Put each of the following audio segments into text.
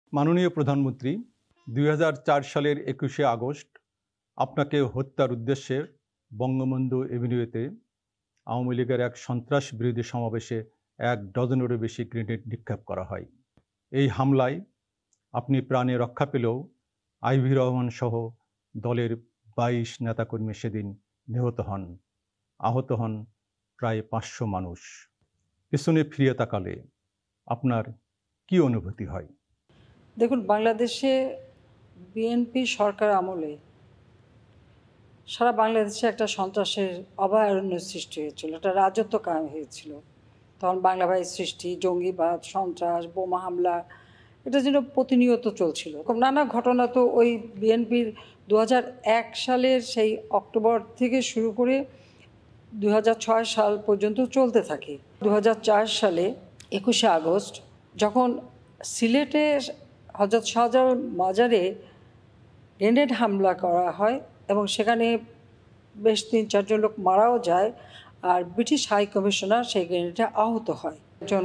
মাননীয় প্রধানমন্ত্রী, ২০০৪ সালের ২১শে আগস্ট আপনাকে হত্যার উদ্দেশ্যে বঙ্গবন্ধু এভিনিউতে আওয়ামী লীগের এক সন্ত্রাস বিরোধী সমাবেশে ১ ডজনেরও বেশি গ্রেনেড নিক্ষেপ করা হয়। এই হামলায় আপনি প্রাণে রক্ষা পেলেও আইভি রহমান সহ দলের ২২ নেতাকর্মী সেদিন নিহত হন। আহত হন প্রায় ৫০০ মানুষ। পেছনে ফিরে তাকালে আপনার কি অনুভূতি হয়? দেখুন, বাংলাদেশে বিএনপি সরকার আমলে সারা বাংলাদেশে একটা সন্ত্রাসের অভয়ারণ্য সৃষ্টি হয়েছিল, একটা রাজত্ব কায়েম হয়েছিল। তখন বাংলাভাই সৃষ্টি, জঙ্গিবাদ, সন্ত্রাস, বোমা হামলা, এটা যেন প্রতিনিয়ত চলছিল। নানা ঘটনা তো ওই বিএনপির ২০০১ সালের সেই অক্টোবর থেকে শুরু করে ২০০৬ সাল পর্যন্ত চলতে থাকে। ২০০৪ সালে ২১শে আগস্ট যখন সিলেটে হযরত শাহজালাল মাজারে গ্রেনেড হামলা করা হয় এবং সেখানে বেশ ৩-৪ জন লোক মারাও যায়, আর ব্রিটিশ হাই কমিশনার সেই গ্রেনেডে আহত হয়। একজন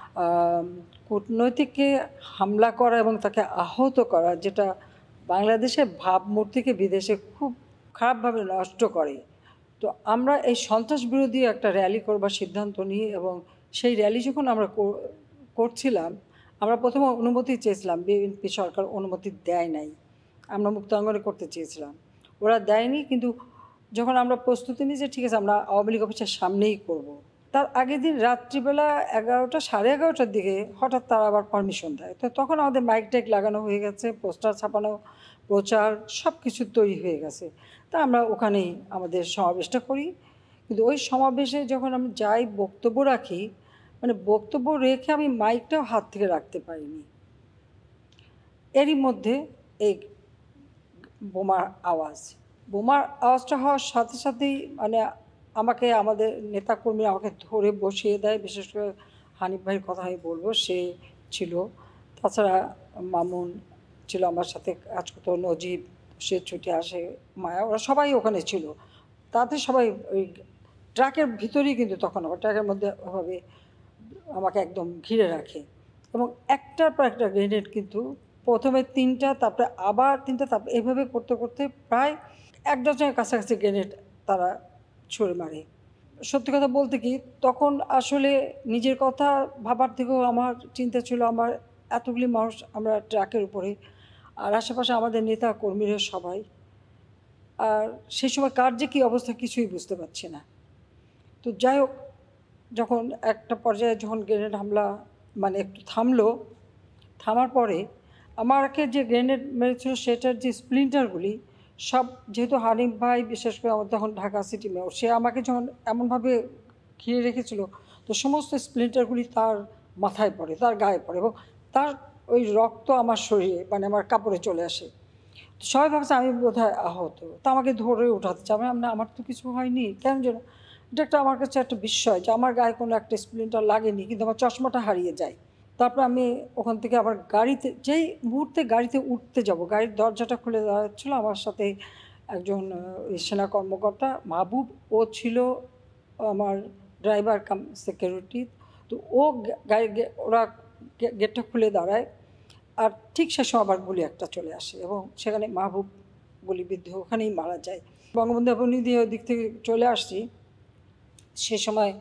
কূটনৈতিককে হামলা করা এবং তাকে আহত করা, যেটা বাংলাদেশের ভাবমূর্তিকে বিদেশে খুব খারাপভাবে নষ্ট করে। তো আমরা এই সন্ত্রাস বিরোধী একটা র্যালি করবার সিদ্ধান্ত নিই এবং সেই র্যালি যখন আমরা করছিলাম, আমরা প্রথমে অনুমতি চেয়েছিলাম, বিএনপি সরকার অনুমতি দেয় নাই। আমরা মুক্তাঙ্গনে করতে চেয়েছিলাম, ওরা দেয়নি। কিন্তু যখন আমরা প্রস্তুতি নিই যে ঠিক আছে আমরা আওয়ামী লীগ অফিসের সামনেই করব, তার আগের দিন রাত্রিবেলা ১১টা সাড়ে ১১টার দিকে হঠাৎ তারা আবার পারমিশন দেয়। তো তখন আমাদের মাইক টাইক লাগানো হয়ে গেছে, পোস্টার ছাপানো, প্রচার সব কিছু তৈরি হয়ে গেছে। তা আমরা ওখানেই আমাদের সমাবেশটা করি। কিন্তু ওই সমাবেশে যখন আমি যাই বক্তব্য রাখি, মানে বক্তব্য রেখে আমি মাইকটাও হাত থেকে রাখতে পারিনি। এরই মধ্যে এই বোমার আওয়াজটা হওয়ার সাথে সাথেই মানে আমাকে আমাদের নেতাকর্মী আমাকে ধরে বসিয়ে দেয়। বিশেষ করে হানিফ ভাইয়ের কথা আমি বলবো, সে ছিল, তাছাড়া মামুন ছিল আমার সাথে কাজ করতো, নজিব, সে ছুটে আসে, মায়া, ওরা সবাই ওখানে ছিল। তাতে সবাই ওই ট্রাকের ভিতরেই, কিন্তু তখন আবার ট্রাকের মধ্যে ওভাবে আমাকে একদম ঘিরে রাখে এবং একটার পর একটা গ্রেনেড, কিন্তু প্রথমে ৩টা, তারপরে আবার ৩টা, তারপরে এভাবে করতে করতে প্রায় ১ ডজনের কাছাকাছি গ্রেনেড তারা ছুঁড়ে মারে। সত্যি কথা বলতে কি, তখন আসলে নিজের কথা ভাবার থেকেও আমার চিন্তা ছিল আমার এতগুলি মানুষ, আমরা ট্রাকের উপরে, আর আশেপাশে আমাদের নেতা কর্মীরা সবাই, আর সেই সময় কার যে কী অবস্থা কিছুই বুঝতে পারছি না। তো যাই হোক, যখন একটা পর্যায়ে যখন গ্রেনেড হামলা মানে একটু থামার পরে আমাকে যে গ্রেনেড মেরেছিল সেটার যে স্প্লিন্টারগুলি সব, যেহেতু হানিফ ভাই বিশেষ করে আমার তখন ঢাকা সিটি মেয়র, সে আমাকে যখন এমনভাবে ঘিরে রেখেছিল, তো সমস্ত স্প্লিন্টারগুলি তার মাথায় পড়ে, তার গায়ে পড়ে এবং তার ওই রক্ত আমার শরীরে মানে আমার কাপড়ে চলে আসে। তো সবাই ভাবছে আমি বোধহয় আহত, তা আমাকে ধরে উঠাতে চাই। আমার তো কিছু হয়নি, কেন যেন এটা একটা আমার কাছে একটা বিস্ময় যে আমার গায়ে কোনো একটা স্প্লিন্টার লাগেনি, কিন্তু আমার চশমাটা হারিয়ে যায়। তারপর আমি ওখান থেকে আবার গাড়িতে, যেই মুহূর্তে গাড়িতে উঠতে যাব, গাড়ির দরজাটা খুলে দাঁড়াচ্ছিলো আমার সাথে একজন সেনা কর্মকর্তা মাহবুব, ও ছিল আমার ড্রাইভার কাম সিকিউরিটি। তো ও ওরা গেটটা খুলে দাঁড়ায়, আর ঠিক সে সময় আবার গুলি একটা চলে আসে এবং সেখানে মাহবুব গুলিবিদ্ধ ওখানেই মারা যায়। বঙ্গবন্ধু এভিনিউ দিয়ে ওই দিক থেকে চলে আসছি, সে সময়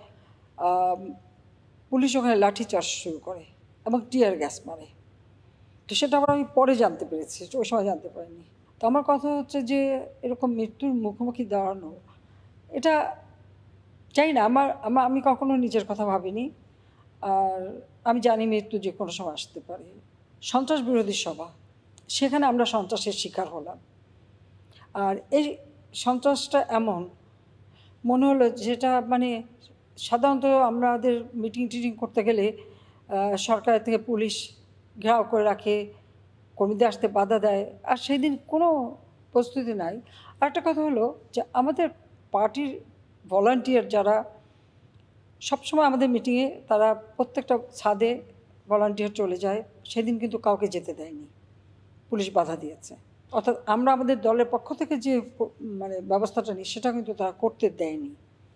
পুলিশ ওখানে লাঠিচার্জ শুরু করে এবং টিয়ার গ্যাস মারে। তো সেটা আবার আমি পরে জানতে পেরেছি, ওই সময় জানতে পারিনি। তো আমার কথা হচ্ছে যে এরকম মৃত্যুর মুখোমুখি দাঁড়ানো, এটা চাই না। আমি কখনো নিজের কথা ভাবিনি, আর আমি জানি মৃত্যু যে কোনো সময় আসতে পারে। সন্ত্রাস বিরোধী সভা, সেখানে আমরা সন্ত্রাসের শিকার হলাম। আর এই সন্ত্রাসটা এমন মনে হলো যেটা মানে সাধারণত আমাদের মিটিং করতে গেলে সরকার থেকে পুলিশ ঘেরাও করে রাখে, কর্মীদের আসতে বাধা দেয়, আর সেই দিন কোনো প্রস্তুতি নাই। আরেকটা কথা হলো যে আমাদের পার্টির ভলান্টিয়ার যারা সবসময় আমাদের মিটিংয়ে, তারা প্রত্যেকটা ছাদে ভলান্টিয়ার চলে যায়, সেদিন কিন্তু কাউকে যেতে দেয়নি, পুলিশ বাধা দিয়েছে। অর্থাৎ আমরা আমাদের দলের পক্ষ থেকে যে মানে ব্যবস্থাটা নিই সেটা কিন্তু তারা করতে দেয়নি।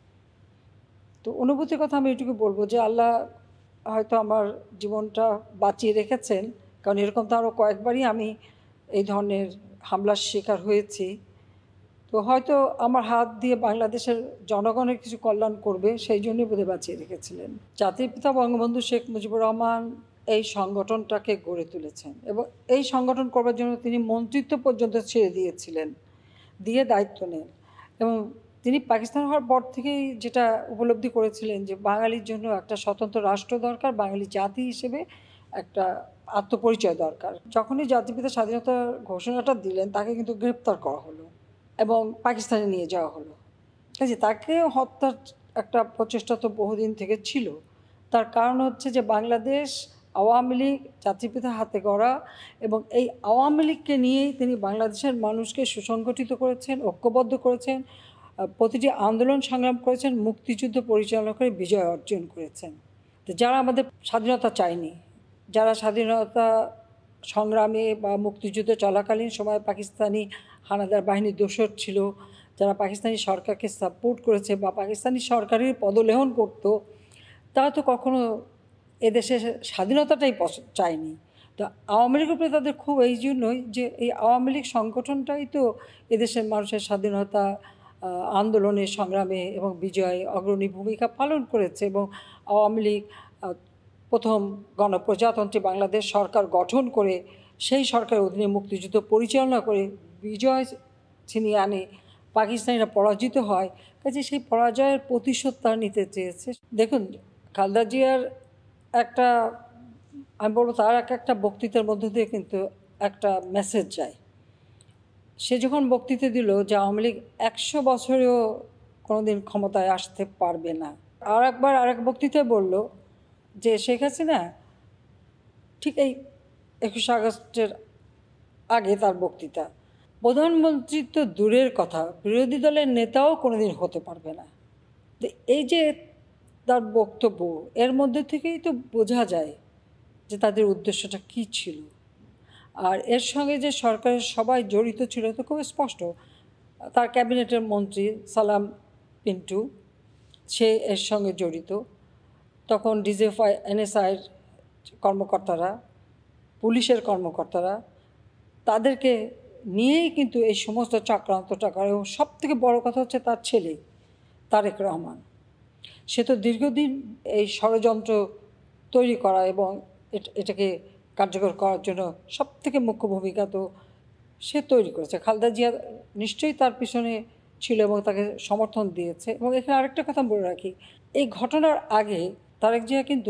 তো অনুভূতির কথা আমি এটুকু বলবো যে আল্লাহ হয়তো আমার জীবনটা বাঁচিয়ে রেখেছেন, কারণ এরকম তো আরও কয়েকবারই আমি এই ধরনের হামলার শিকার হয়েছি। তো হয়তো আমার হাত দিয়ে বাংলাদেশের জনগণের কিছু কল্যাণ করবে, সেই জন্যই বোধহয় বাঁচিয়ে রেখেছিলেন। জাতির পিতা বঙ্গবন্ধু শেখ মুজিবুর রহমান এই সংগঠনটাকে গড়ে তুলেছেন এবং এই সংগঠন করবার জন্য তিনি মন্ত্রিত্ব পর্যন্ত ছেড়ে দিয়েছিলেন, দিয়ে দায়িত্ব নেন। এবং তিনি পাকিস্তান হওয়ার পর থেকেই যেটা উপলব্ধি করেছিলেন যে বাঙালির জন্য একটা স্বতন্ত্র রাষ্ট্র দরকার, বাঙালি জাতি হিসেবে একটা আত্মপরিচয় দরকার। যখনই জাতিপিতা স্বাধীনতার ঘোষণাটা দিলেন তাকে কিন্তু গ্রেপ্তার করা হলো এবং পাকিস্তানে নিয়ে যাওয়া হলো। কাজে তাকে হত্যার একটা প্রচেষ্টা তো বহুদিন থেকে ছিল। তার কারণ হচ্ছে যে বাংলাদেশ আওয়ামী লীগ জাতিপিতার হাতে গড়া, এবং এই আওয়ামী লীগকে নিয়েই তিনি বাংলাদেশের মানুষকে সুসংগঠিত করেছেন, ঐক্যবদ্ধ করেছেন, প্রতিটি আন্দোলন সংগ্রাম করেছেন, মুক্তিযুদ্ধ পরিচালনা করে বিজয় অর্জন করেছেন। তো যারা আমাদের স্বাধীনতা চায়নি, যারা স্বাধীনতা সংগ্রামে বা মুক্তিযুদ্ধ চলাকালীন সময় পাকিস্তানি হানাদার বাহিনীর দোসর ছিল, যারা পাকিস্তানি সরকারকে সাপোর্ট করেছে বা পাকিস্তানি সরকারের পদলেহন করত, তারা তো কখনো এদেশের স্বাধীনতাটাই চায়নি। তো আওয়ামী লীগের প্রতি তাদের খুব এই জন্যই যে এই আওয়ামী লীগ সংগঠনটাই তো এদেশের মানুষের স্বাধীনতা আন্দোলনে সংগ্রামে এবং বিজয়ে অগ্রণী ভূমিকা পালন করেছে। এবং আওয়ামী লীগ প্রথম গণপ্রজাতন্ত্রী বাংলাদেশ সরকার গঠন করে সেই সরকারের অধীনে মুক্তিযুদ্ধ পরিচালনা করে বিজয় ছিনিয়ে আনে, পাকিস্তানিরা পরাজিত হয়। কাজে সেই পরাজয়ের প্রতিশোধ তারা নিতে চেয়েছে। দেখুন, খালেদা জিয়ার একটা, আমি বলবো তার একটা বক্তৃতার মধ্য দিয়ে কিন্তু একটা মেসেজ যায়। সে যখন বক্তৃতা দিল যে আওয়ামী লীগ 100 বছরেও কোনোদিন ক্ষমতায় আসতে পারবে না, আর একবার আরেক বক্তৃতায় বলল যে শেখ হাসিনা ঠিক এই 21শে আগস্টের আগে তার বক্তৃতা, প্রধানমন্ত্রী তো দূরের কথা, বিরোধী দলের নেতাও কোনোদিন হতে পারবে না। তো এই যে তার বক্তব্য, এর মধ্যে থেকেই তো বোঝা যায় যে তাদের উদ্দেশ্যটা কী ছিল। আর এর সঙ্গে যে সরকারের সবাই জড়িত ছিল তো খুব স্পষ্ট। তার ক্যাবিনেটের মন্ত্রী সালাম পিন্টু, সে এর সঙ্গে জড়িত। তখন ডিজিএফআই এনএসআইয়ের কর্মকর্তারা, পুলিশের কর্মকর্তারা, তাদেরকে নিয়েই কিন্তু এই সমস্ত চক্রান্তটা করে। এবং সবথেকে বড় কথা হচ্ছে তার ছেলে তারেক রহমান, সে তো দীর্ঘদিন এই ষড়যন্ত্র তৈরি করা এবং এটাকে কার্যকর করার জন্য সবথেকে মুখ্য ভূমিকা তো সে তৈরি করেছে। খালেদা জিয়া নিশ্চয়ই তার পিছনে ছিল এবং তাকে সমর্থন দিয়েছে। এবং এখানে আরেকটা কথা বলে রাখি, এই ঘটনার আগে তারেক জিয়া কিন্তু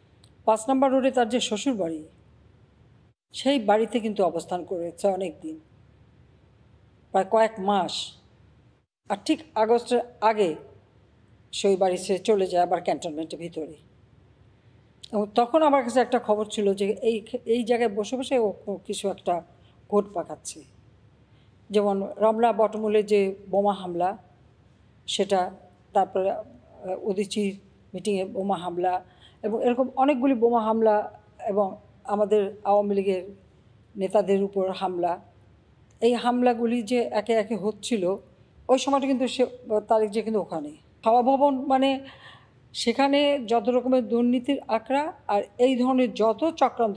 5 নম্বর রোডে তার যে শ্বশুর বাড়ি, সেই বাড়িতে কিন্তু অবস্থান করেছে অনেক দিন, প্রায় কয়েক মাস। আর ঠিক আগস্টের আগে সেই বাড়ি সে চলে যায় আবার ক্যান্টনমেন্টের ভিতরে। এবং তখন আমার কাছে একটা খবর ছিল যে এই জায়গায় বসে বসে ও কিছু একটা ঘোট পাকাচ্ছে। যেমন রমনা বটমূলে যে বোমা হামলা, সেটা, তারপরে উদীচীর মিটিংয়ে বোমা হামলা, এবং এরকম অনেকগুলি বোমা হামলা এবং আমাদের আওয়ামী লীগের নেতাদের উপর হামলা, এই হামলাগুলি যে একে একে হচ্ছিল ওই সময়টা কিন্তু সে তারেক যে কিন্তু ওখানে হাওয়া ভবন, মানে সেখানে যত রকমের দুর্নীতির আঁকড়া আর এই ধরনের যত চক্রান্ত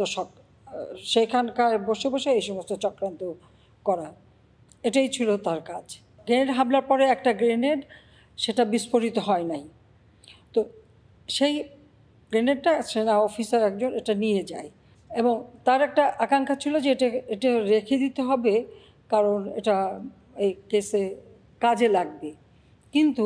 সেখানকার বসে বসে এই সমস্ত চক্রান্ত করা, এটাই ছিল তার কাজ। গ্রেনেড হামলার পরে একটা গ্রেনেড, সেটা বিস্ফোরিত হয় নাই, তো সেই গ্রেনেডটা সেনা অফিসার একজন এটা নিয়ে যায় এবং তার একটা আকাঙ্ক্ষা ছিল যে এটা রেখে দিতে হবে, কারণ এটা এই কেসে কাজে লাগবে। কিন্তু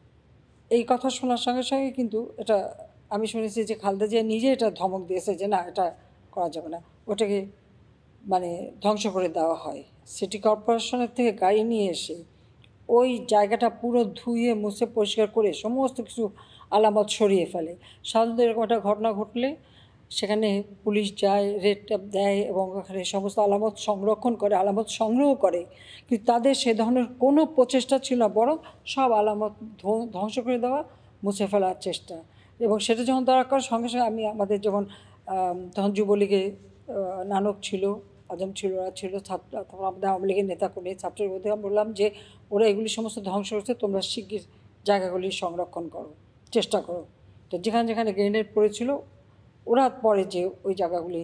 এই কথা শোনার সঙ্গে সঙ্গে কিন্তু এটা আমি শুনেছি যে খালেদা জিয়া নিজে এটা ধমক দিয়েছে যে না, এটা করা যাবে না, ওটাকে মানে ধ্বংস করে দেওয়া হয়। সিটি কর্পোরেশনের থেকে গাড়ি নিয়ে এসে ওই জায়গাটা পুরো ধুয়ে মুছে পরিষ্কার করে সমস্ত কিছু আলামত সরিয়ে ফেলে। সাধারণত এরকম একটা ঘটনা ঘটলে সেখানে পুলিশ যায়, রেড ট্যাপ দেয় এবং ওখানে সমস্ত আলামত সংরক্ষণ করে, আলামত সংগ্রহ করে। কিন্তু তাদের সে ধরনের কোনো প্রচেষ্টা ছিল না, বরং সব আলামত ধ্বংস করে দেওয়া, মুছে ফেলার চেষ্টা। এবং সেটা যখন তারা করে সঙ্গে সঙ্গে আমি আমাদের যেমন তখন যুবলীগে নানক ছিল, আজম ছিল, ওরা ছিল ছাত্র, তখন আমাদের আওয়ামী লীগের নেতাকর্মী ছাত্রের মধ্যে বললাম যে ওরা এগুলি সমস্ত ধ্বংস করছে, তোমরা শিগগির জায়গাগুলি সংরক্ষণ করো, চেষ্টা করো। তো যেখানে যেখানে গ্রেনেড পড়েছিল ওরা পরে যে ওই জায়গাগুলি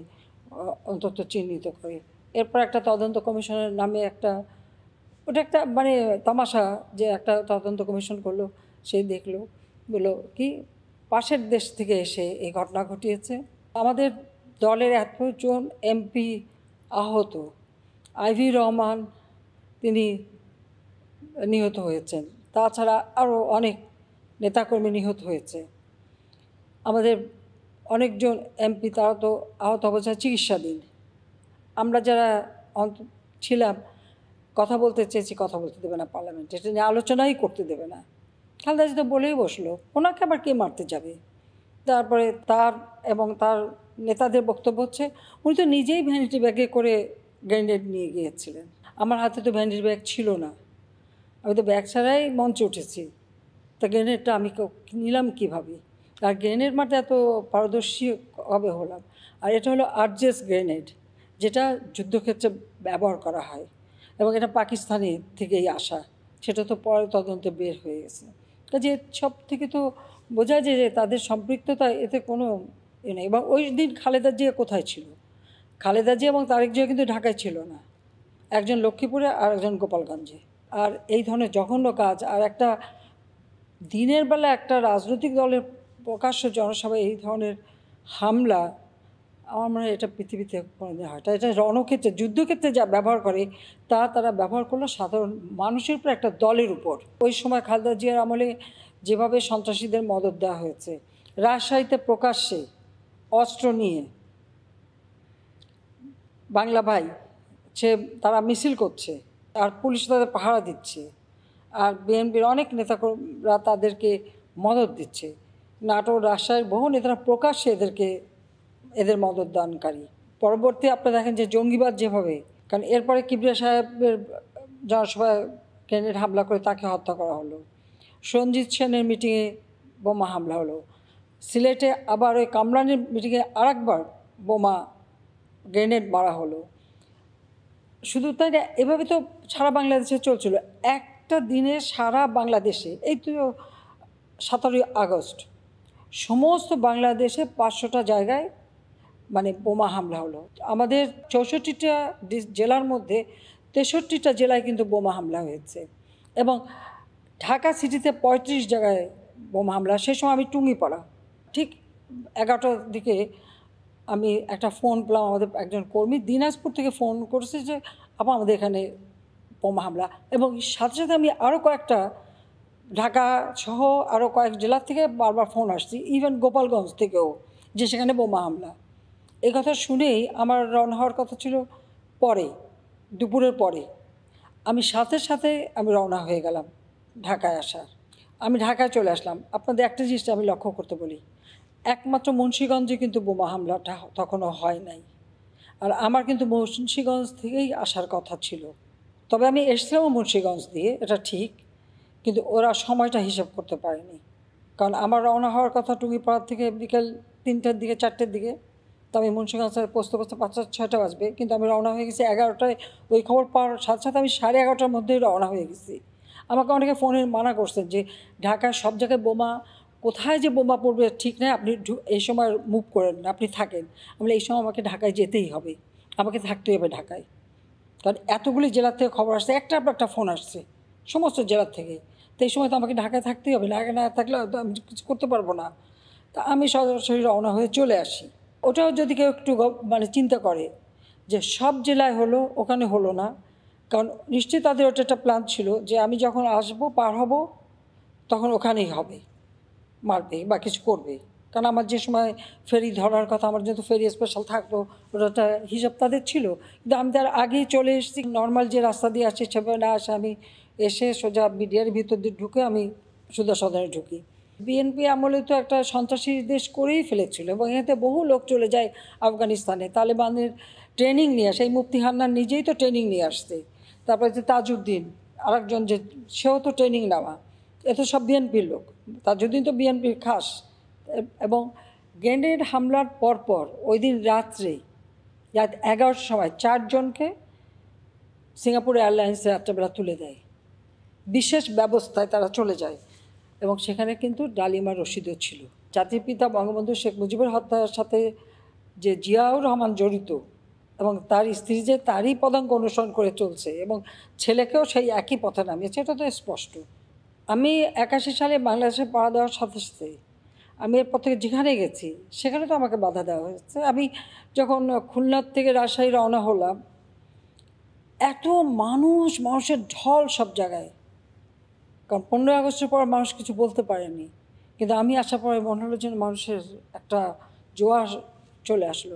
অন্তত চিহ্নিত করে। এরপর একটা তদন্ত কমিশনের নামে ওটা একটা মানে তামাশা, যে একটা তদন্ত কমিশন করলো, সে দেখলো, বললো কি পাশের দেশ থেকে এসে এই ঘটনা ঘটিয়েছে। আমাদের দলের এতজন এমপি আহত, আইভি রহমান তিনি নিহত হয়েছেন, তাছাড়া আরও অনেক নেতাকর্মী নিহত হয়েছে। আমাদের অনেকজন এমপি তারা তো আহত অবস্থায় চিকিৎসাধীন। আমরা যারা ছিলাম কথা বলতে চেয়েছি, কথা বলতে দেবে না পার্লামেন্টে, এটা নিয়ে আলোচনাই করতে দেবে না। খালেদা জিয়া তো বলেই বসলো, ওনাকে আবার কে মারতে যাবে। তারপরে তার এবং তার নেতাদের বক্তব্য হচ্ছে উনি তো নিজেই ভ্যানিটি ব্যাগে করে গ্রেনেড নিয়ে গিয়েছিলেন। আমার হাতে তো ভ্যানিটি ব্যাগ ছিল না, আমি তো ব্যাগ ছাড়াই মঞ্চে উঠেছি, তা গ্রেনেডটা আমি নিলাম কীভাবে? আর গ্রেনেড মারতে এত পারদর্শী কবে হলাম? আর এটা হলো আরজেস গ্রেনেড, যেটা যুদ্ধক্ষেত্রে ব্যবহার করা হয় এবং এটা পাকিস্তানি থেকেই আসা, সেটা তো পরে তদন্তে বের হয়ে গেছে। কাজে সব থেকে তো বোঝা যায় যে তাদের সম্পৃক্ততা এতে কোনো নেই। এবং ওই দিন খালেদা জিয়া কোথায় ছিল? খালেদা জিয়া এবং তারেক জিয়া কিন্তু ঢাকায় ছিল না, একজন লক্ষ্মীপুরে আর একজন গোপালগঞ্জে। আর এই ধরনের জঘন্য কাজ, আর একটা দিনের বেলা একটা রাজনৈতিক দলের প্রকাশ্য জনসভায় এই ধরনের হামলা, আমার মনে হয় এটা পৃথিবীতে কোনোদিন হয় না। এটা রণক্ষেত্রে, যুদ্ধক্ষেত্রে যা ব্যবহার করে তারা ব্যবহার করলো সাধারণ মানুষের উপর, একটা দলের উপর। ওই সময় খালেদা জিয়ার আমলে যেভাবে সন্ত্রাসীদের মদদ দেওয়া হয়েছে, রাজশাহীতে প্রকাশ্যে অস্ত্র নিয়ে বাংলা ভাই তারা মিছিল করছে, আর পুলিশ তাদের পাহারা দিচ্ছে, আর বিএনপির অনেক নেতাকর্মীরা তাদেরকে মদদ দিচ্ছে। নাটোর, রাজশাহীর বহু নেতারা প্রকাশ্যে এদের মদত দানকারী। পরবর্তী আপনি দেখেন যে জঙ্গিবাদ যেভাবে, কারণ এরপরে কিবরিয়া সাহেবের জনসভায় গ্রেনেড হামলা করে তাকে হত্যা করা হলো, সঞ্জিত সেনের মিটিংয়ে বোমা হামলা হলো, সিলেটে আবার ওই কামরানের মিটিংয়ে আরেকবার বোমা গ্রেনেড মারা হলো। শুধু তাই না, এভাবে তো সারা বাংলাদেশে চলছিল। একটা দিনে সারা বাংলাদেশে, এই তো 17ই আগস্ট সমস্ত বাংলাদেশে 500টা জায়গায় মানে বোমা হামলা হলো। আমাদের 64টা জেলার মধ্যে 63টা জেলায় কিন্তু বোমা হামলা হয়েছে। এবং ঢাকা সিটিতে 35 জায়গায় বোমা হামলা। সেই সময় আমি টুঙ্গিপাড়া, ঠিক 11টার দিকে আমি একটা ফোন পেলাম, আমাদের একজন কর্মী দিনাজপুর থেকে ফোন করেছে যে আপা আমাদের এখানে বোমা হামলা। এবং সাথে সাথে আমি আরও কয়েকটা ঢাকা সহ আরও কয়েক জেলার থেকে বারবার ফোন আসছি, ইভেন গোপালগঞ্জ থেকেও, যে সেখানে বোমা হামলা। এই কথা শুনেই আমার রওনা হওয়ার কথা ছিল পরে, দুপুরের পরে। আমি সাথে সাথে আমি রওনা হয়ে গেলাম ঢাকায় আসার। আমি ঢাকায় চলে আসলাম। আপনাদের একটা জিনিসটা আমি লক্ষ্য করতে বলি, একমাত্র মুন্সিগঞ্জে কিন্তু বোমা হামলাটা তখনও হয় নাই। আর আমার কিন্তু মুন্সিগঞ্জ থেকেই আসার কথা ছিল। তবে আমি এসেছিলামও মুন্সিগঞ্জ দিয়ে, এটা ঠিক, কিন্তু ওরা সময়টা হিসাব করতে পারেনি। কারণ আমার রওনা হওয়ার কথা টুঙ্গিপাড়া থেকে বিকেল 3টার দিকে, 4টের দিকে। তো আমি মুন্সিগঞ্জে পৌঁছতে 5টা 6টা বাজবে, কিন্তু আমি রওনা হয়ে গেছি 11টায়। ওই খবর পাওয়ার সাথে সাথে আমি 11:30টার মধ্যেই রওনা হয়ে গেছি। আমাকে অনেকে ফোনে মানা করছেন যে ঢাকার সব জায়গায় বোমা, কোথায় যে বোমা পড়বে ঠিক নেই, আপনি এই সময় মুভ করেন না, আপনি থাকেন। আমি এই সময় আমাকে ঢাকায় যেতেই হবে, আমাকে থাকতেই হবে ঢাকায়। কারণ এতগুলি জেলার থেকে খবর আসছে, একটা ফোন আসছে সমস্ত জেলার থেকে। তো এই সময় তো আমাকে ঢাকায় থাকতেই হবে, ঢাকায় না থাকলে তো আমি কিছু করতে পারবো না। তা আমি সরাসরি রওনা হয়ে চলে আসি। ওটাও যদি কেউ একটু মানে চিন্তা করে যে সব জেলায় হলো, ওখানে হলো না, কারণ নিশ্চয়ই তাদের ওটা একটা প্ল্যান ছিল যে আমি যখন আসবো, পার হব, তখন ওখানেই হবে, মারবে বা কিছু করবে। কারণ আমার যে সময় ফেরি ধরার কথা, আমার যেহেতু ফেরি স্পেশাল থাকতো, ওটা হিসাব তাদের ছিল। কিন্তু আমি তার আগেই চলে এসেছি, নর্মাল যে রাস্তা দিয়ে আসছি সেভাবে না আসে আমি এসে সোজা বিডিআর ভিতর দিয়ে ঢুকে আমি সুদা সদনে ঢুকি। বিএনপি আমলে তো একটা সন্ত্রাসী দেশ করেই ফেলেছিল, এবং এতে বহু লোক চলে যায় আফগানিস্তানে তালেবানের ট্রেনিং নিয়ে আসে। এই মুফতি হান্নান নিজেই তো ট্রেনিং নিয়ে আসছে। তারপরে যে তাজউদ্দিন আরেকজন, যে সেও তো ট্রেনিং নেওয়া, এত সব বিএনপির লোক। তাজউদ্দিন তো বিএনপির খাস। এবং গ্রেনেড হামলার পরপর ওই দিন রাত্রে রাত 11টার সময় 4 জনকে সিঙ্গাপুর এয়ারলাইন্সে রাত্রেবেলা তুলে দেয়, বিশেষ ব্যবস্থায় তারা চলে যায়। এবং সেখানে কিন্তু ডালিমা রশিদও ছিল। জাতির পিতা বঙ্গবন্ধু শেখ মুজিবের হত্যার সাথে যে জিয়াউর রহমান জড়িত এবং তার স্ত্রী যে তারই পদাঙ্ক অনুসরণ করে চলছে এবং ছেলেকেও সেই একই পথে নামিয়েছে, এটা তো স্পষ্ট। আমি 81 সালে বাংলাদেশে পাড়া দেওয়ার সাথে সাথে আমি এরপর থেকে যেখানে গেছি সেখানে তো আমাকে বাধা দেওয়া হয়েছে। আমি যখন খুলনার থেকে রাজশাহী রওনা হলাম, এত মানুষের ঢল সব জায়গায়। কারণ 15 আগস্টের পর মানুষ কিছু বলতে পারেনি, কিন্তু আমি আসার পরে মনে হলো যেন মানুষের একটা জোয়ার চলে আসলো।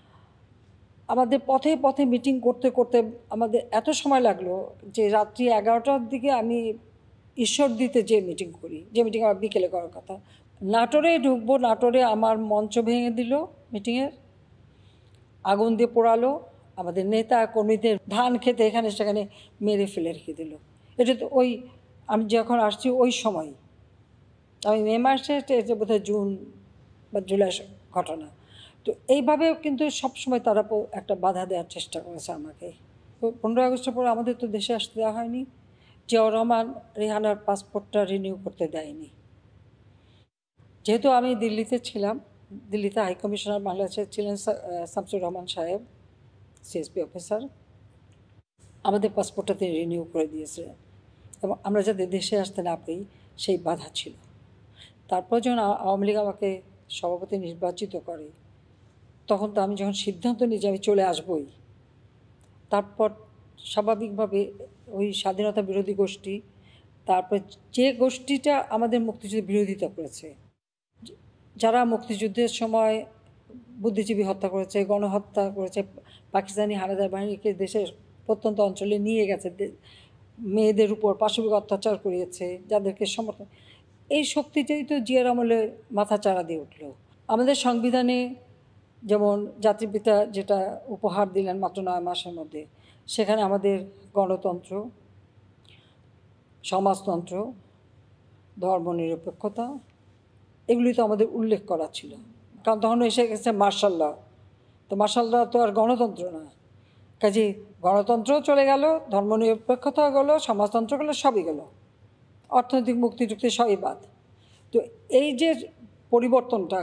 আমাদের পথে পথে মিটিং করতে করতে আমাদের এত সময় লাগলো যে রাত্রি 11টার দিকে আমি ঈশ্বর দিতে যে মিটিং করি, যে মিটিং আমার বিকেলে করার কথা, নাটোরে ঢুকবো, নাটোরে আমার মঞ্চ ভেঙে দিল, মিটিংয়ের আগুন দিয়ে পোড়ালো, আমাদের নেতা কর্মীদের ধান খেতে এখানে সেখানে মেরে ফেলে রেখে দিল। এটা তো ওই আমি যখন আসছি ওই সময়, আমি মে মাসে, এটা বোধহয় জুন বা জুলাই ঘটনা। তো এইভাবে কিন্তু সবসময় তারা একটা বাধা দেওয়ার চেষ্টা করেছে আমাকে। 15 আগস্টের পর আমাদের তো দেশে আসতে দেওয়া হয়নি, জিয়াউর রহমান রেহানার পাসপোর্টটা রিনিউ করতে দেয়নি। যেহেতু আমি দিল্লিতে ছিলাম, দিল্লিতে হাই কমিশনার বাংলাদেশের ছিলেন শামসুর রহমান সাহেব, সিএসপি অফিসার, আমাদের পাসপোর্টটা তিনি রিনিউ করে দিয়েছিলেন এবং আমরা যাতে দেশে আসতে না পারি সেই বাধা ছিল। তারপর যখন আওয়ামী লীগ আমাকে সভাপতি নির্বাচিত করে, তখন তো আমি যখন সিদ্ধান্ত নিই যে আমি চলে আসবই, তারপর স্বাভাবিকভাবে ওই স্বাধীনতা বিরোধী গোষ্ঠী, তারপর যে গোষ্ঠীটা আমাদের মুক্তিযুদ্ধের বিরোধিতা করেছে, যারা মুক্তিযুদ্ধের সময় বুদ্ধিজীবী হত্যা করেছে, গণহত্যা করেছে, পাকিস্তানি হানাদার বাহিনীকে দেশের প্রত্যন্ত অঞ্চলে নিয়ে গেছে, মেয়েদের উপর পাশবিক অত্যাচার করিয়েছে, যাদেরকে সমর্থন, এই শক্তিটাই তো জিয়ার আমলে মাথা চাড়া দিয়ে উঠল। আমাদের সংবিধানে যেমন জাতির পিতা যেটা উপহার দিলেন মাত্র 9 মাসের মধ্যে, সেখানে আমাদের গণতন্ত্র, সমাজতন্ত্র, ধর্মনিরপেক্ষতা, এগুলি তো আমাদের উল্লেখ করা ছিল। কারণ তখন এসে গেছে মার্শাল ল। তো মার্শাল ল তো আর গণতন্ত্র না, কাজে গণতন্ত্রও চলে গেল, ধর্মনিরপেক্ষতাও গেল, সমাজতন্ত্র গেল, সবই গেল, অর্থনৈতিক মুক্তি টুক্তি সবই বাদ। তো এই যে পরিবর্তনটা,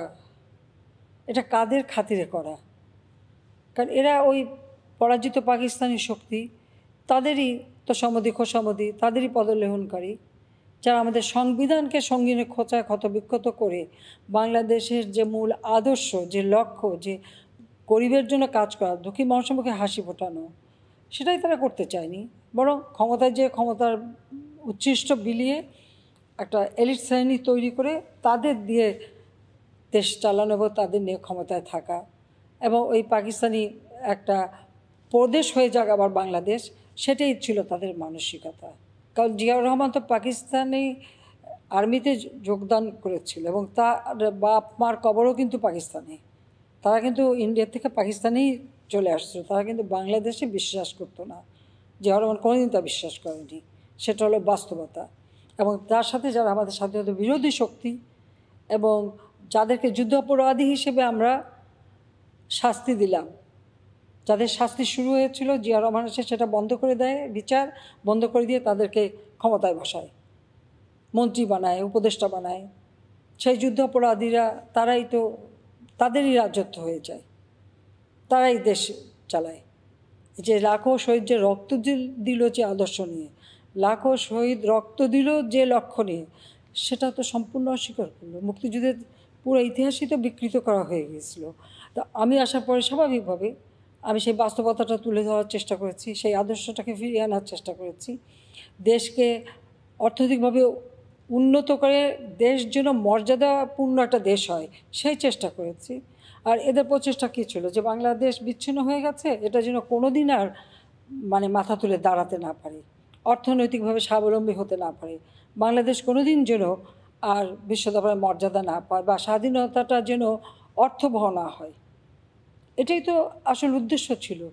এটা কাদের খাতিরে করা? কারণ এরা ওই পরাজিত পাকিস্তানি শক্তি, তাদেরই তো সম্মতি খোসামতি, তাদেরই পদলেহনকারী, যারা আমাদের সংবিধানকে সঙ্গিনে খোঁচায় ক্ষতবিক্ষত করে বাংলাদেশের যে মূল আদর্শ, যে লক্ষ্য, যে গরিবের জন্য কাজ করা, দুঃখী মানুষের মুখে হাসি ফোটানো, সেটাই তারা করতে চায়নি। বরং ক্ষমতায় যে ক্ষমতার উচ্ছিষ্ট বিলিয়ে একটা এলিট শ্রেণী তৈরি করে তাদের দিয়ে দেশ চালানো এবং তাদের নিয়ে ক্ষমতায় থাকা, এবং ওই পাকিস্তানি একটা প্রদেশ হয়ে যাক আবার বাংলাদেশ, সেটাই ছিল তাদের মানসিকতা। কারণ জিয়াউর রহমান তো পাকিস্তানি আর্মিতে যোগদান করেছিল এবং তার বাপ মার কবরও কিন্তু পাকিস্তানে। তারা কিন্তু ইন্ডিয়া থেকে পাকিস্তানেই চলে আসছিল, তারা কিন্তু বাংলাদেশে বিশ্বাস করতো না। জিয়াউর রহমান কোনোদিন তা বিশ্বাস করেনি, সেটা হলো বাস্তবতা। এবং তার সাথে যারা আমাদের স্বাধীনতা বিরোধী শক্তি এবং যাদেরকে যুদ্ধাপরাধী হিসেবে আমরা শাস্তি দিলাম, যাদের শাস্তি শুরু হয়েছিল, জিয়াউর রহমান এসে সেটা বন্ধ করে দেয়, বিচার বন্ধ করে দিয়ে তাদেরকে ক্ষমতায় বসায়, মন্ত্রী বানায়, উপদেষ্টা বানায়। সেই যুদ্ধাপরাধীরা তারাই তো, তাদেরই রাজত্ব হয়ে যায়, তারাই দেশ চালায়। যে লাখো শহীদ যে রক্ত দিল যে আদর্শ নিয়ে, লাখো শহীদ রক্ত দিল যে লক্ষ্য নিয়ে, সেটা তো সম্পূর্ণ অস্বীকার করলো। মুক্তিযুদ্ধের পুরো ইতিহাসই তো বিকৃত করা হয়ে গিয়েছিল। তো আমি আসার পরে স্বাভাবিকভাবে আমি সেই বাস্তবতাটা তুলে ধরার চেষ্টা করেছি, সেই আদর্শটাকে ফিরিয়ে আনার চেষ্টা করেছি, দেশকে অর্থনৈতিকভাবে উন্নত করে দেশ যেন মর্যাদাপূর্ণ একটা দেশ হয় সেই চেষ্টা করেছি। আর এদের প্রচেষ্টা কী ছিল, যে বাংলাদেশ বিচ্ছিন্ন হয়ে গেছে, এটা যেন কোনো দিন আর মানে মাথা তুলে দাঁড়াতে না পারে, অর্থনৈতিকভাবে স্বাবলম্বী হতে না পারে, বাংলাদেশ কোনো দিন যেন আর বিশ্ব দরবারে মর্যাদা না পায়, বা স্বাধীনতাটা যেন অর্থবহ না হয়। এটাই তো আসল উদ্দেশ্য ছিল,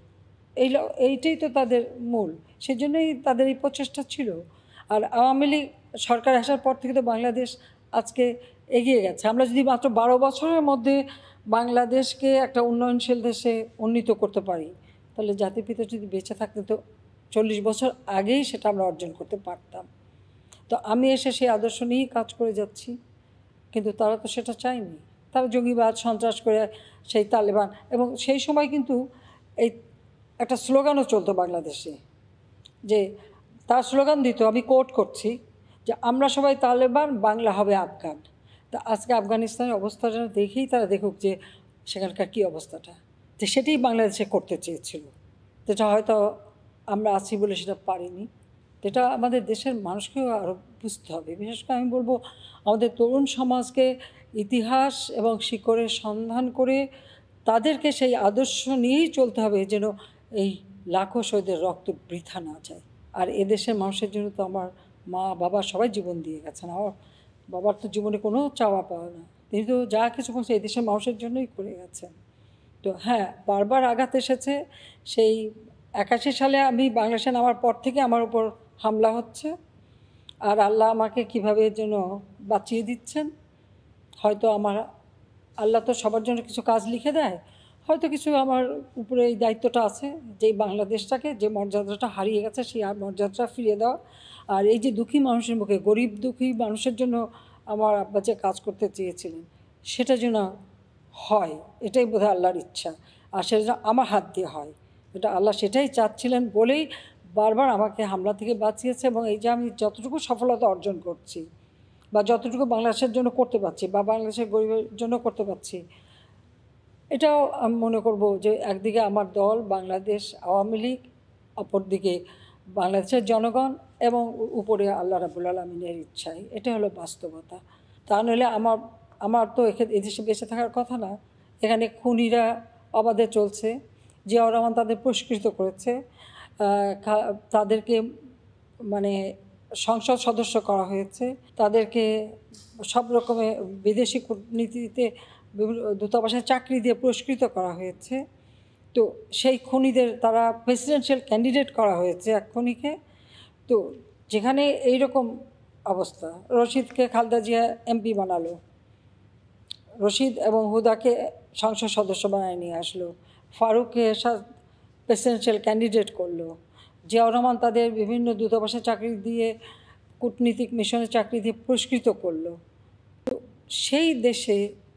এইটাই তো তাদের মূল, সেজন্যই তাদের এই প্রচেষ্টা ছিল। আর আওয়ামী লীগ সরকার আসার পর থেকে তো বাংলাদেশ আজকে এগিয়ে গেছে। আমরা যদি মাত্র 12 বছরের মধ্যে বাংলাদেশকে একটা উন্নয়নশীল দেশে উন্নীত করতে পারি, তাহলে জাতির পিতা যদি বেঁচে থাকতে তো 40 বছর আগেই সেটা আমরা অর্জন করতে পারতাম। তো আমি এসে সেই আদর্শ নিয়েই কাজ করে যাচ্ছি, কিন্তু তারা তো সেটা চায়নি। তারা জঙ্গিবাদ সন্ত্রাস করে সেই তালেবান, এবং সেই সময় কিন্তু এই একটা স্লোগানও চলতো বাংলাদেশে, যে তার স্লোগান দিত, আমি কোট করছি, যে আমরা সবাই তালেবান, বাংলা হবে আফগান। তা আজকে আফগানিস্তানের অবস্থাটা দেখেই তারা দেখুক যে সেখানকার কী অবস্থাটা, যে সেটাই বাংলাদেশে করতে চেয়েছিল, যেটা হয়তো আমরা আছি বলে সেটা পারিনি। এটা আমাদের দেশের মানুষকেও আরও বুঝতে হবে। বিশেষ করে আমি বলবো আমাদের তরুণ সমাজকে ইতিহাস এবং শিকড়ের সন্ধান করে তাদেরকে সেই আদর্শ নিয়েই চলতে হবে, যেন এই লাখো শহীদের রক্ত বৃথা না যায়। আর এদেশের মানুষের জন্য তো আমার মা বাবা সবাই জীবন দিয়ে গেছেন। আমার বাবার তো জীবনে কোনো চাওয়া পাওয়া না, তিনি তো যা কিছু করছে এই দেশের মানুষের জন্যই করে গেছেন। তো হ্যাঁ, বারবার আঘাত এসেছে। সেই 81 সালে আমি বাংলাদেশে নামার পর থেকে আমার উপর হামলা হচ্ছে, আর আল্লাহ আমাকে কীভাবে যেন বাঁচিয়ে দিচ্ছেন। হয়তো আমার আল্লাহ তো সবার জন্য কিছু কাজ লিখে দেয়, হয়তো কিছু আমার উপরে এই দায়িত্বটা আছে, যে বাংলাদেশটাকে যে মর্যাদাটা হারিয়ে গেছে সেই মর্যাদাটা ফিরিয়ে দেওয়া। আর এই যে দুঃখী মানুষের মুখে, গরিব দুঃখী মানুষের জন্য আমার আব্বা যে কাজ করতে চেয়েছিলেন সেটা যেন হয়, এটাই বোধহয় আল্লাহর ইচ্ছা। আর সেটা যেন আমার হাত দিয়ে হয়, এটা আল্লাহ সেটাই চাচ্ছিলেন বলেই বারবার আমাকে হামলা থেকে বাঁচিয়েছে। এবং এই যে আমি যতটুকু সফলতা অর্জন করছি বা যতটুকু বাংলাদেশের জন্য করতে পারছি বা বাংলাদেশের গরিবের জন্য করতে পারছি, এটাও আমি মনে করব যে একদিকে আমার দল বাংলাদেশ আওয়ামী লীগ, অপরদিকে বাংলাদেশের জনগণ, এবং উপরে আল্লাহ রাব্বুল আলামিনের ইচ্ছাই। এটা হলো বাস্তবতা। তা নইলে আমার তো এদেশে বেঁচে থাকার কথা না। এখানে খুনিরা অবাধে চলছে, জিয়াউর রহমান তাদের পুরস্কৃত করেছে, তাদেরকে মানে সংসদ সদস্য করা হয়েছে, তাদেরকে সব রকমের বিদেশি কূটনীতিতে বিভিন্ন দূতাবাসে চাকরি দিয়ে পুরস্কৃত করা হয়েছে। তো সেই খুনিদের তারা প্রেসিডেন্সিয়াল ক্যান্ডিডেট করা হয়েছে এক খুনিকে। তো যেখানে এইরকম অবস্থা, রশিদকে খালেদা জিয়া এমপি বানালো, রশিদ এবং হুদাকে সংসদ সদস্য বানায় নিয়ে আসলো, ফারুককে প্রেসিডেন্সিয়াল ক্যান্ডিডেট করলো, জিয়াউর রহমান তাদের বিভিন্ন দূতাবাসে চাকরি দিয়ে, কূটনীতিক মিশনে চাকরি দিয়ে পুরস্কৃত করলো। তো সেই দেশে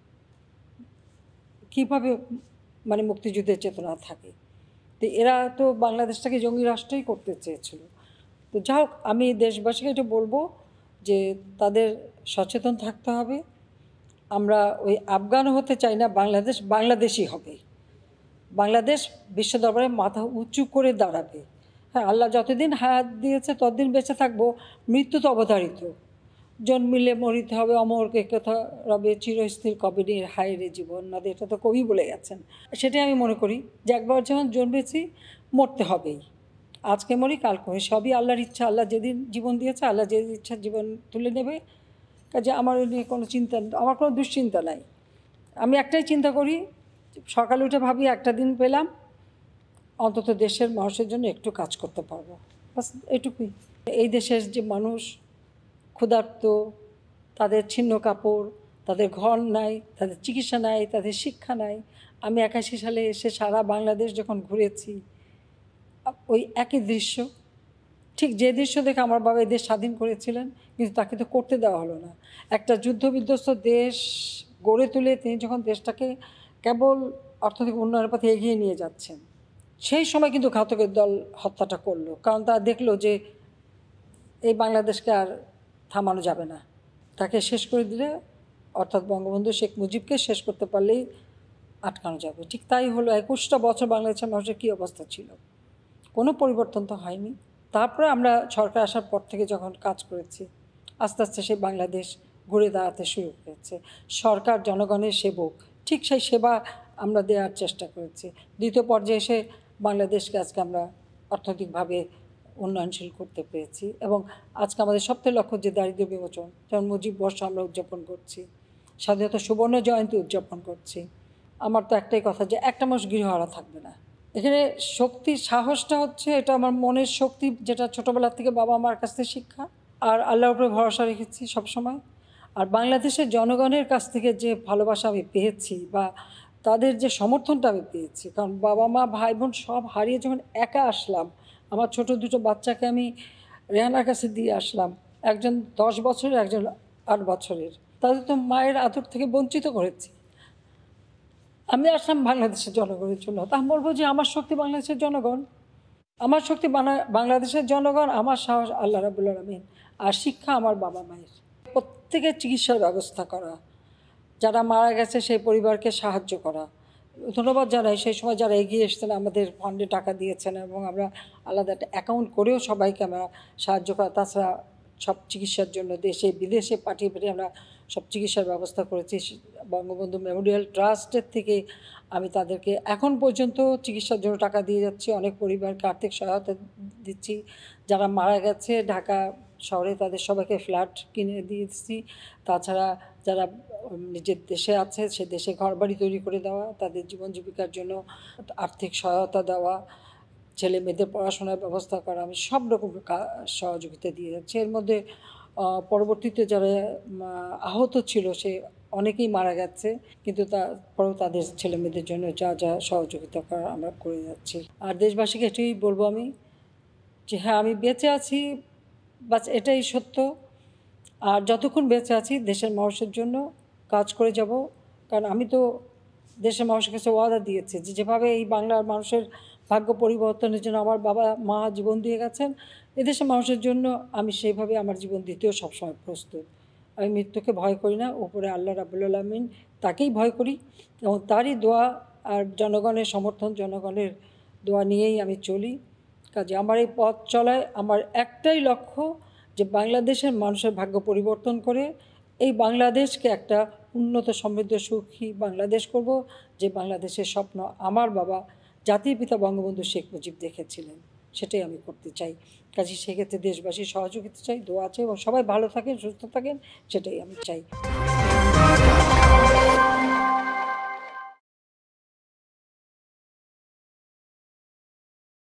কীভাবে মানে মুক্তিযুদ্ধের চেতনা থাকে? তো এরা তো বাংলাদেশটাকে জঙ্গি রাষ্ট্রই করতে চেয়েছিল। তো যা হোক, আমি দেশবাসীকে এটা বলবো যে তাদের সচেতন থাকতে হবে। আমরা ওই আফগান হতে চাই না, বাংলাদেশই হবে। বাংলাদেশ বিশ্ব দরবারে মাথা উঁচু করে দাঁড়াবে। হ্যাঁ, আল্লাহ যতদিন হায়াত দিয়েছে ততদিন বেঁচে থাকবো, মৃত্যু তো অবধারিত। জন্মিলে মরিতে হবে, অমরকে কথা রবে চিরস্থির কবিনীর হায় রে জীবন নদে, এটা তো কবি বলে গেছেন। সেটাই আমি মনে করি যে একবার যখন জন্মেছি মরতে হবেই। আজকে মরি কাল করি, সবই আল্লাহর ইচ্ছা। আল্লাহ যেদিন জীবন দিয়েছে, আল্লাহ যে ইচ্ছা জীবন তুলে নেবে। কাজে আমার নিয়ে কোনো চিন্তা, আমার কোনো দুশ্চিন্তা নাই। আমি একটাই চিন্তা করি, সকালে উঠে ভাবি একটা দিন পেলাম, অন্তত দেশের মানুষের জন্য একটু কাজ করতে পারবো, বাস এটুকুই। এই দেশের যে মানুষ ক্ষুধার্ত, তাদের ছিন্ন কাপড়, তাদের ঘর নাই, তাদের চিকিৎসা নাই, তাদের শিক্ষা নাই। আমি 81 সালে এসে সারা বাংলাদেশ যখন ঘুরেছি, ওই একই দৃশ্য, ঠিক যে দৃশ্য দেখে আমার বাবা এই দেশ স্বাধীন করেছিলেন, কিন্তু তাকে তো করতে দেওয়া হলো না। একটা যুদ্ধবিধ্বস্ত দেশ গড়ে তুলে তিনি যখন দেশটাকে কেবল অর্থনৈতিক উন্নয়নের পথে এগিয়ে নিয়ে যাচ্ছেন, সেই সময় কিন্তু ঘাতকের দল হত্যাটা করলো। কারণ তারা দেখলো যে এই বাংলাদেশকে আর থামানো যাবে না, তাকে শেষ করে দিলে, অর্থাৎ বঙ্গবন্ধু শেখ মুজিবকে শেষ করতে পারলেই আটকানো যাবে। ঠিক তাই হলো। 21টা বছর বাংলাদেশের মানুষের কী অবস্থা ছিল, কোনো পরিবর্তন তো হয়নি। তারপরে আমরা সরকার আসার পর থেকে যখন কাজ করেছি, আস্তে আস্তে সেই বাংলাদেশ ঘুরে দাঁড়াতে শুরু করেছে। সরকার জনগণের সেবক, ঠিক সেই সেবা আমরা দেওয়ার চেষ্টা করেছি। দ্বিতীয় পর্যায়ে এসে বাংলাদেশকে আজকে আমরা অর্থনৈতিকভাবে উন্নয়নশীল করতে পেরেছি। এবং আজকে আমাদের সবথেকে লক্ষ্য যে দারিদ্র্য বিমোচন, যেমন মুজিব বর্ষ আমরা উদযাপন করছি, স্বাধীনতা সুবর্ণ জয়ন্তী উদযাপন করছি। আমার তো একটাই কথা, যে একটা মানুষ গৃহহারা থাকবে না। এখানে শক্তি, সাহসটা হচ্ছে এটা আমার মনের শক্তি, যেটা ছোটোবেলার থেকে বাবা মার কাছ থেকে শিক্ষা, আর আল্লাহর উপরে ভরসা রেখেছি সবসময়। আর বাংলাদেশের জনগণের কাছ থেকে যে ভালোবাসা আমি পেয়েছি বা তাদের যে সমর্থনটা আমি পেয়েছি, কারণ বাবা মা ভাই বোন সব হারিয়ে যখন একা আসলাম, আমার ছোট দুটো বাচ্চাকে আমি রেহানার কাছে দিয়ে আসলাম, একজন 10 বছরের, একজন 8 বছরের। তাদের তো মায়ের আদর থেকে বঞ্চিত করেছি। আমি আসলাম বাংলাদেশের জনগণের জন্য। তা আমি বলব যে আমার শক্তি বাংলাদেশের জনগণ। আমার শক্তি বাংলাদেশের জনগণ, আমার সাহস আল্লাহ রাব্বুল আলামিন, আর শিক্ষা আমার বাবা-মায়ের। প্রত্যেকের চিকিৎসার ব্যবস্থা করা, যারা মারা গেছে সেই পরিবারকে সাহায্য করা। ধন্যবাদ জানাই সেই সময় যারা এগিয়ে এসেছেন, আমাদের ফান্ডে টাকা দিয়েছেন এবং আমরা আলাদা একটা অ্যাকাউন্ট করেও সবাইকে আমরা সাহায্য করা। তাছাড়া সব চিকিৎসার জন্য দেশে বিদেশে পাঠিয়ে আমরা সব চিকিৎসার ব্যবস্থা করেছি। বঙ্গবন্ধু মেমোরিয়াল ট্রাস্টের থেকে আমি তাদেরকে এখন পর্যন্ত চিকিৎসার জন্য টাকা দিয়ে যাচ্ছি। অনেক পরিবারকে আর্থিক সহায়তা দিচ্ছি। যারা মারা গেছে ঢাকা শহরে তাদের সবাইকে ফ্ল্যাট কিনে দিয়েছি। তাছাড়া যারা নিজের দেশে আছে সে দেশে ঘরবাড়ি তৈরি করে দেওয়া, তাদের জীবন জীবিকার জন্য আর্থিক সহায়তা দেওয়া, ছেলে মেয়েদের পড়াশোনার ব্যবস্থা করা, আমি সব রকম সহযোগিতা দিয়ে যাচ্ছি। এর মধ্যে পরবর্তীতে যারা আহত ছিল সে অনেকেই মারা গেছে, কিন্তু তারপরেও তাদের ছেলে মেয়েদের জন্য যা যা সহযোগিতা করা আমরা করে যাচ্ছি। আর দেশবাসীকে এটাই বলবো আমি, যে হ্যাঁ আমি বেঁচে আছি, বাস এটাই সত্য। আর যতক্ষণ বেঁচে আছি দেশের মানুষের জন্য কাজ করে যাব। কারণ আমি তো দেশের মানুষের কাছে ওয়াদা দিয়েছি যে যেভাবে এই বাংলার মানুষের ভাগ্য পরিবর্তনের জন্য আমার বাবা মা জীবন দিয়ে গেছেন, এদেশের মানুষের জন্য আমি সেইভাবে আমার জীবন দিতেও সবসময় প্রস্তুত। আমি মৃত্যুকে ভয় করি না, উপরে আল্লাহ রাব্বুল আলামিন তাকেই ভয় করি এবং তারই দোয়া আর জনগণের সমর্থন, জনগণের দোয়া নিয়েই আমি চলি। কাজে আমার এই পথ চলায় আমার একটাই লক্ষ্য, যে বাংলাদেশের মানুষের ভাগ্য পরিবর্তন করে এই বাংলাদেশকে একটা উন্নত সমৃদ্ধ সুখী বাংলাদেশ করব, যে বাংলাদেশের স্বপ্ন আমার বাবা জাতির পিতা বঙ্গবন্ধু শেখ মুজিব দেখেছিলেন, সেটাই আমি করতে চাই। কাজে সেক্ষেত্রে দেশবাসীর সহযোগিতা চাই, দোয়া চাই এবং সবাই ভালো থাকেন সুস্থ থাকেন, সেটাই আমি চাই।